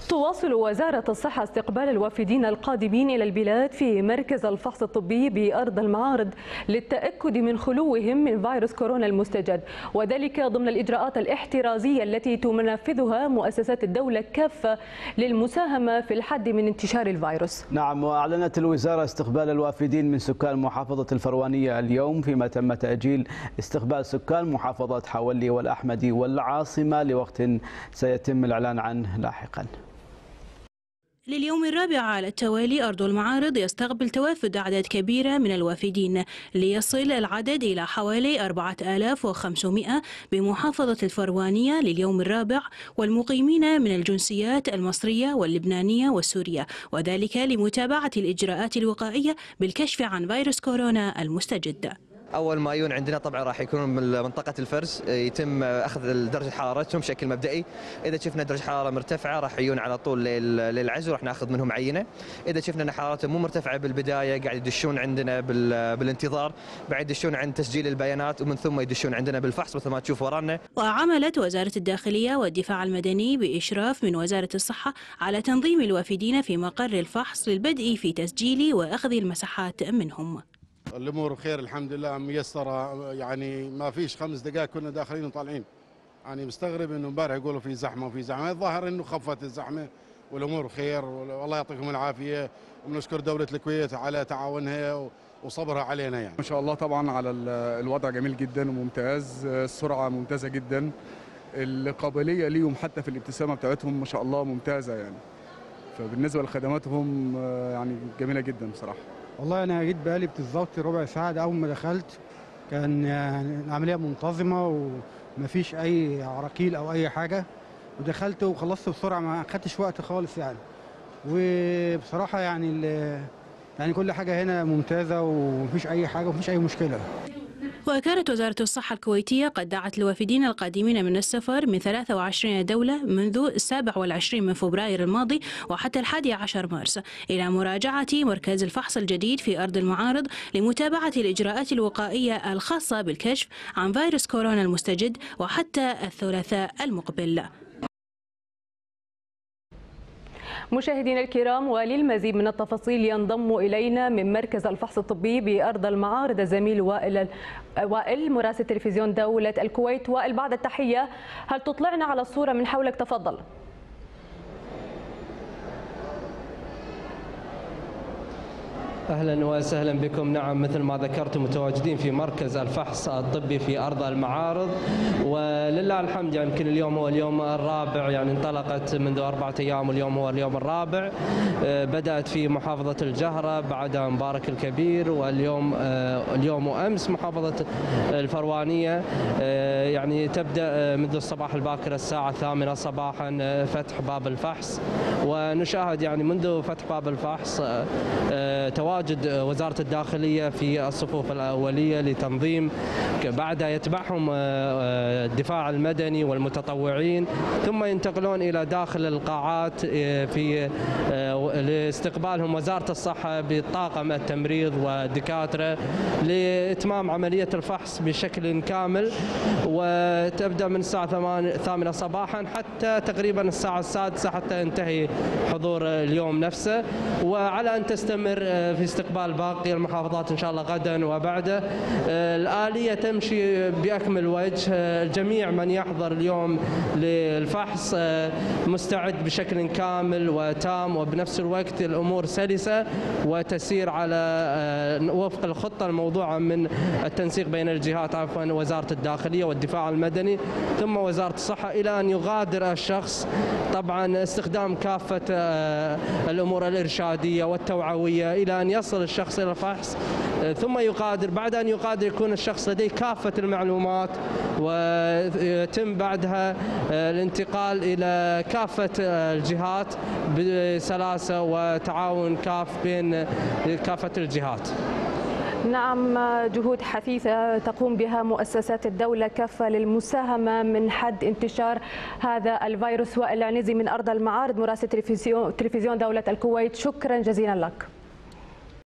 تواصل وزارة الصحة استقبال الوافدين القادمين إلى البلاد في مركز الفحص الطبي بأرض المعارض للتأكد من خلوهم من فيروس كورونا المستجد، وذلك ضمن الإجراءات الاحترازية التي تنفذها مؤسسات الدولة كافة للمساهمة في الحد من انتشار الفيروس. نعم، وأعلنت الوزارة استقبال الوافدين من سكان محافظة الفروانية اليوم، فيما تم تأجيل استقبال سكان محافظات حولي والأحمدي والعاصمة لوقت سيتم الإعلان عنه لاحقا. لليوم الرابع على التوالي أرض المعارض يستقبل توافد أعداد كبيرة من الوافدين، ليصل العدد إلى حوالي 4500 بمحافظة الفروانية لليوم الرابع، والمقيمين من الجنسيات المصرية واللبنانية والسورية، وذلك لمتابعة الإجراءات الوقائية بالكشف عن فيروس كورونا المستجد. أول ما يجون عندنا طبعا راح يكونون من منطقة الفرز، يتم أخذ درجة حرارتهم بشكل مبدئي. إذا شفنا درجة حرارة مرتفعة راح يجون على طول للعزو، راح ناخذ منهم عينة. إذا شفنا أن حرارتهم مو مرتفعة بالبداية قاعد يدشون عندنا بالانتظار، بعد يدشون عند تسجيل البيانات ومن ثم يدشون عندنا بالفحص مثل ما تشوف ورانا. وعملت وزارة الداخلية والدفاع المدني بإشراف من وزارة الصحة على تنظيم الوافدين في مقر الفحص للبدء في تسجيل وأخذ المساحات منهم. الامور بخير الحمد لله، ميسره، يعني ما فيش 5 دقائق كنا داخلين وطالعين. يعني مستغرب انه امبارح يقولوا في زحمه وفي زحمه، الظاهر انه خفت الزحمه والامور خير، والله يعطيكم العافيه، ونشكر دوله الكويت على تعاونها وصبرها علينا. يعني ما شاء الله طبعا على الوضع جميل جدا وممتاز، السرعه ممتازه جدا، القابليه ليهم حتى في الابتسامه بتاعتهم ما شاء الله ممتازه يعني. فبالنسبه لخدماتهم يعني جميله جدا بصراحه. والله أنا جيت بقالي بالظبط ربع ساعة، أول ما دخلت كان يعني العملية منتظمة ومفيش أي عراقيل أو أي حاجة، ودخلت وخلصت بسرعة ما خدتش وقت خالص يعني. وبصراحة يعني كل حاجة هنا ممتازة ومفيش أي حاجة ومفيش أي مشكلة. وكانت وزارة الصحة الكويتية قد دعت الوافدين القادمين من السفر من 23 دولة منذ 27 من فبراير الماضي وحتى 11 مارس إلى مراجعة مركز الفحص الجديد في أرض المعارض لمتابعة الإجراءات الوقائية الخاصة بالكشف عن فيروس كورونا المستجد وحتى الثلاثاء المقبل. مشاهدينا الكرام، وللمزيد من التفاصيل ينضم إلينا من مركز الفحص الطبي بأرض المعارض الزميل وائل مراسل تلفزيون دولة الكويت. وائل، بعد التحية، هل تطلعنا على الصورة من حولك؟ تفضل. أهلا وسهلا بكم. نعم، مثل ما ذكرتم متواجدين في مركز الفحص الطبي في أرض المعارض، ولله الحمد يعني يمكن اليوم هو اليوم الرابع، يعني انطلقت منذ 4 أيام واليوم هو اليوم الرابع. بدأت في محافظة الجهرة، بعدها مبارك الكبير، واليوم وأمس محافظة الفروانية. يعني تبدأ منذ الصباح الباكر الساعة 8 صباحا فتح باب الفحص، ونشاهد يعني منذ فتح باب الفحص تواجد وزارة الداخلية في الصفوف الأولية لتنظيم، بعدها يتبعهم الدفاع المدني والمتطوعين، ثم ينتقلون إلى داخل القاعات في لاستقبالهم وزارة الصحة بالطاقم التمريض والدكاترة لإتمام عملية الفحص بشكل كامل، وتبدأ من الساعة 8 صباحا حتى تقريبا الساعة 6 حتى ينتهي حضور اليوم نفسه، وعلى أن تستمر في استقبال باقي المحافظات إن شاء الله غدا وبعده. الآلية تمشي بأكمل وجه، الجميع من يحضر اليوم للفحص مستعد بشكل كامل وتام، وبنفس الوقت الأمور سلسة وتسير على وفق الخطة الموضوعة من التنسيق بين الجهات، عفوا وزارة الداخلية والدفاع المدني ثم وزارة الصحة، إلى أن يغادر الشخص. طبعا استخدام كافة الأمور الإرشادية والتوعوية إلى أن يصل الشخص إلى الفحص، ثم يقادر. بعد أن يقادر يكون الشخص لديه كافة المعلومات، ويتم بعدها الانتقال إلى كافة الجهات بسلاسة وتعاون بين كافة الجهات. نعم، جهود حثيثة تقوم بها مؤسسات الدولة كافة للمساهمة من حد انتشار هذا الفيروس. وائل عنزي من أرض المعارض مراسل تلفزيون دولة الكويت، شكرا جزيلا لك.